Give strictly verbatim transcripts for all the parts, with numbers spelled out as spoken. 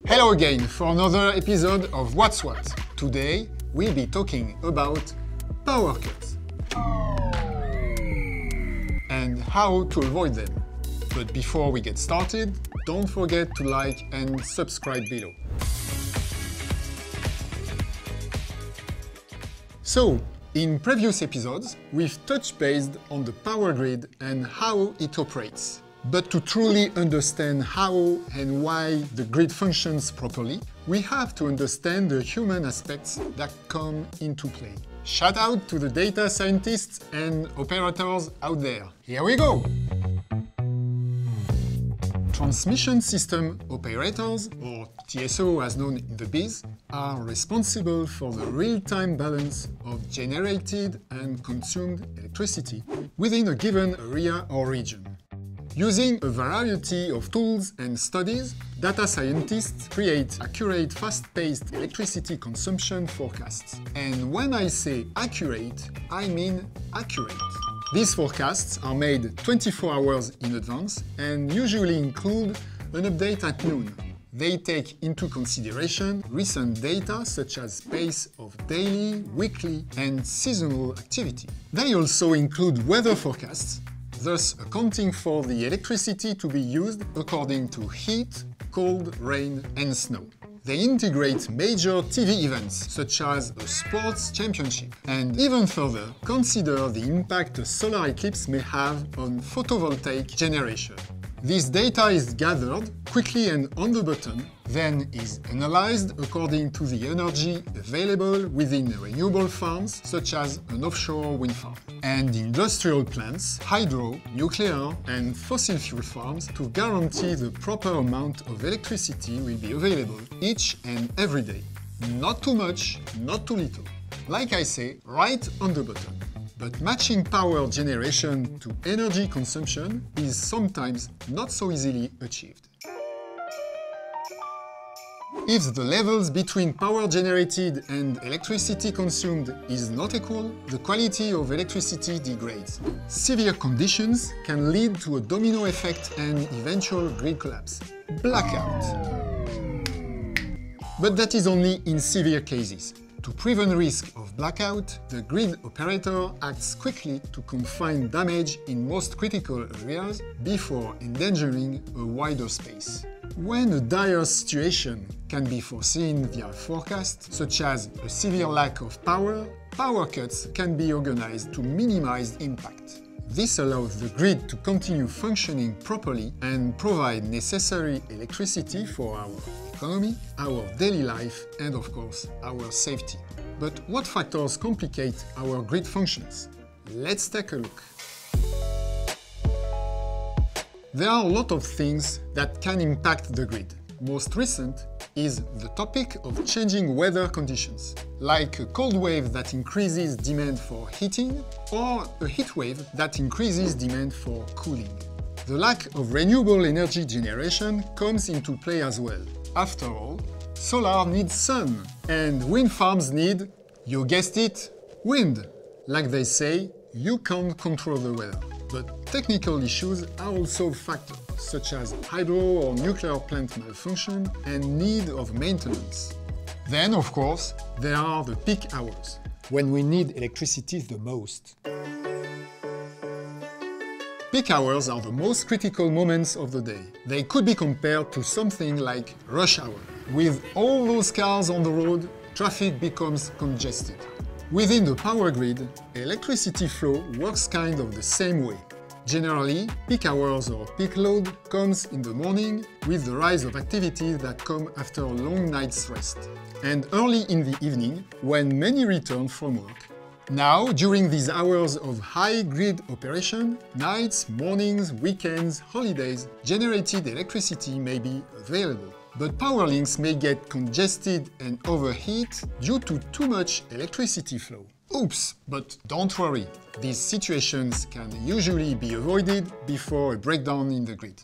Hello again for another episode of What's What. Today we'll be talking about power cuts and how to avoid them. But before we get started, don't forget to like and subscribe below. So, in previous episodes, we've touched base on the power grid and how it operates. But to truly understand how and why the grid functions properly, we have to understand the human aspects that come into play. Shout out to the data scientists and operators out there. Here we go! Transmission system operators, or T S O as known in the biz, are responsible for the real-time balance of generated and consumed electricity within a given area or region. Using a variety of tools and studies, data scientists create accurate, fast-paced electricity consumption forecasts. And when I say accurate, I mean accurate. These forecasts are made twenty-four hours in advance and usually include an update at noon. They take into consideration recent data such as pace of daily, weekly, and seasonal activity. They also include weather forecasts, thus accounting for the electricity to be used according to heat, cold, rain, and snow. They integrate major T V events, such as a sports championship, and even further, consider the impact a solar eclipse may have on photovoltaic generation. This data is gathered quickly and on the button, then is analyzed according to the energy available within renewable farms, such as an offshore wind farm, and industrial plants, hydro, nuclear, and fossil fuel farms to guarantee the proper amount of electricity will be available each and every day. Not too much, not too little. Like I say, right on the button. But matching power generation to energy consumption is sometimes not so easily achieved. If the levels between power generated and electricity consumed is not equal, the quality of electricity degrades. Severe conditions can lead to a domino effect and eventual grid collapse. Blackout. But that is only in severe cases. To prevent risk of blackout, the grid operator acts quickly to confine damage in most critical areas before endangering a wider space. When a dire situation can be foreseen via forecast, such as a severe lack of power, power cuts can be organized to minimize impact. This allows the grid to continue functioning properly and provide necessary electricity for our economy, our daily life, and of course, our safety. But what factors complicate our grid functions? Let's take a look. There are a lot of things that can impact the grid. Most recent is the topic of changing weather conditions, like a cold wave that increases demand for heating or a heat wave that increases demand for cooling. The lack of renewable energy generation comes into play as well. After all, solar needs sun, and wind farms need, you guessed it, wind. Like they say, you can't control the weather. But technical issues are also factors, such as hydro or nuclear plant malfunction and need of maintenance. Then, of course, there are the peak hours, when we need electricity the most. Peak hours are the most critical moments of the day. They could be compared to something like rush hour. With all those cars on the road, traffic becomes congested. Within the power grid, electricity flow works kind of the same way. Generally, peak hours or peak load comes in the morning with the rise of activities that come after a long night's rest, and early in the evening when many return from work. Now, during these hours of high grid operation, nights, mornings, weekends, holidays, generated electricity may be available. But power links may get congested and overheat due to too much electricity flow. Oops, but don't worry, these situations can usually be avoided before a breakdown in the grid.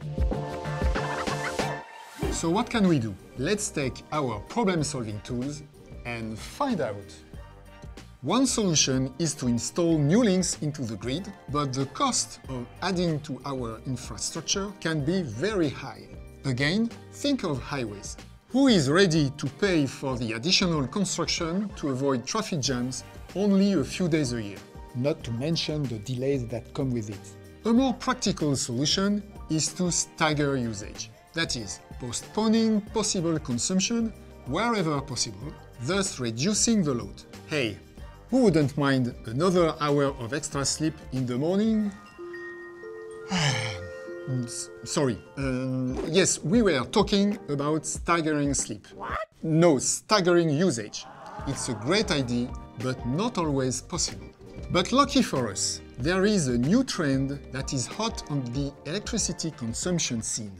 So what can we do? Let's take our problem-solving tools and find out. One solution is to install new links into the grid, but the cost of adding to our infrastructure can be very high. Again, think of highways. Who is ready to pay for the additional construction to avoid traffic jams only a few days a year? Not to mention the delays that come with it. A more practical solution is to stagger usage. That is, postponing possible consumption wherever possible, thus reducing the load. Hey, who wouldn't mind another hour of extra sleep in the morning? Sorry. Um, yes, we were talking about staggering sleep. What? No, staggering usage. It's a great idea, but not always possible. But lucky for us, there is a new trend that is hot on the electricity consumption scene.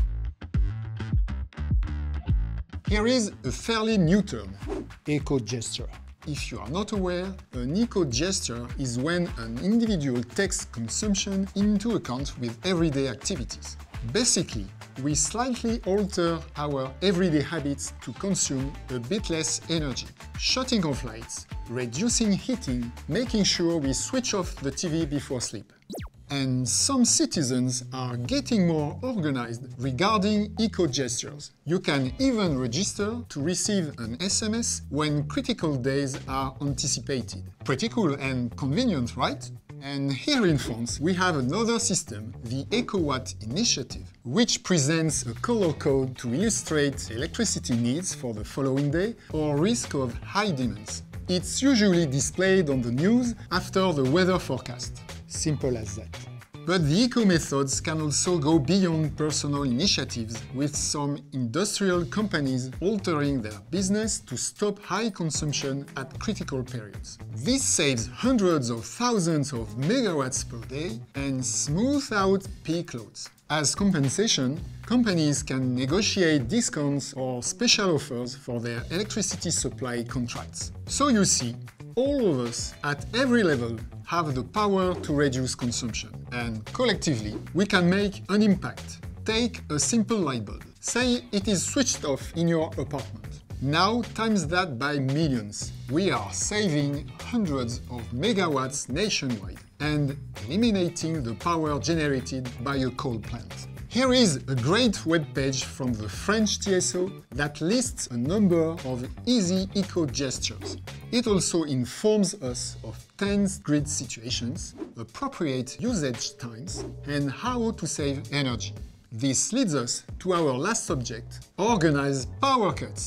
Here is a fairly new term: Eco-gesture. If you are not aware, an eco-gesture is when an individual takes consumption into account with everyday activities. Basically, we slightly alter our everyday habits to consume a bit less energy. Shutting off lights, reducing heating, making sure we switch off the T V before sleep. And some citizens are getting more organized regarding eco-gestures. You can even register to receive an S M S when critical days are anticipated. Pretty cool and convenient, right? And here in France, we have another system, the EcoWatt initiative, which presents a color code to illustrate electricity needs for the following day or risk of high demands. It's usually displayed on the news after the weather forecast. Simple as that. But the eco methods can also go beyond personal initiatives, with some industrial companies altering their business to stop high consumption at critical periods. This saves hundreds of thousands of megawatts per day and smooths out peak loads. As compensation, companies can negotiate discounts or special offers for their electricity supply contracts. So you see, all of us, at every level, have the power to reduce consumption. And collectively, we can make an impact. Take a simple light bulb. Say it is switched off in your apartment. Now times that by millions. We are saving hundreds of megawatts nationwide and eliminating the power generated by a coal plant. Here is a great web page from the French T S O that lists a number of easy eco-gestures. It also informs us of tense grid situations, appropriate usage times, and how to save energy. This leads us to our last subject: organized power cuts.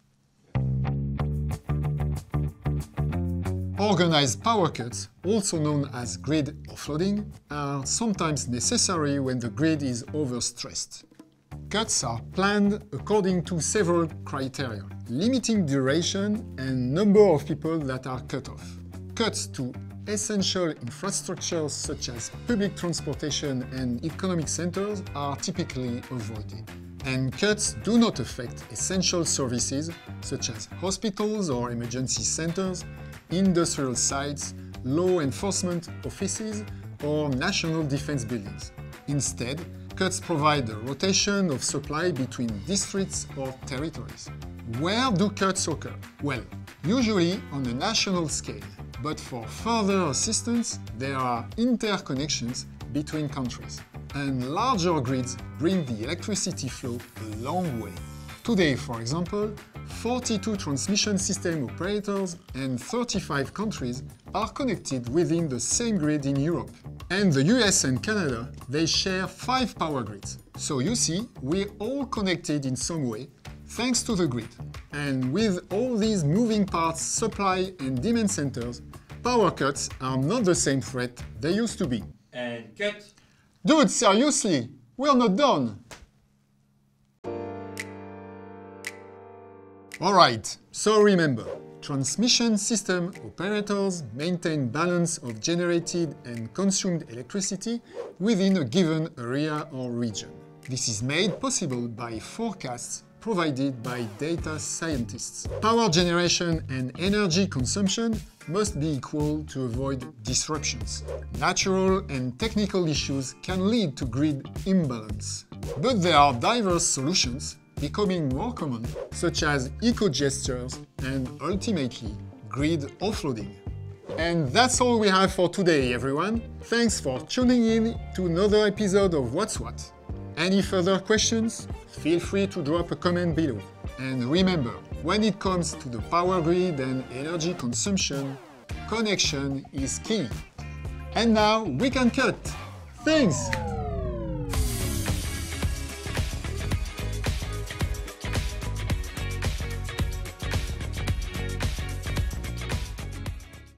Organized power cuts, also known as grid offloading, are sometimes necessary when the grid is overstressed. Cuts are planned according to several criteria, limiting duration and number of people that are cut off. Cuts to essential infrastructures such as public transportation and economic centers are typically avoided. And cuts do not affect essential services such as hospitals or emergency centers, industrial sites, law enforcement offices, or national defense buildings. Instead, cuts provide a rotation of supply between districts or territories. Where do cuts occur? Well, usually on a national scale, but for further assistance, there are interconnections between countries. And larger grids bring the electricity flow a long way. Today, for example, forty-two transmission system operators and thirty-five countries are connected within the same grid in Europe. And the U S and Canada, they share five power grids. So you see, we're all connected in some way, thanks to the grid. And with all these moving parts, supply and demand centers, power cuts are not the same threat they used to be. And cut. Dude, seriously, we're not done. Alright, so remember, transmission system operators maintain balance of generated and consumed electricity within a given area or region. This is made possible by forecasts provided by data scientists. Power generation and energy consumption must be equal to avoid disruptions. Natural and technical issues can lead to grid imbalance. But there are diverse solutions becoming more common, such as eco-gestures and ultimately grid offloading. And that's all we have for today, everyone. Thanks for tuning in to another episode of What's What. Any further questions? Feel free to drop a comment below. And remember, when it comes to the power grid and energy consumption, connection is key. And now we can cut. Thanks!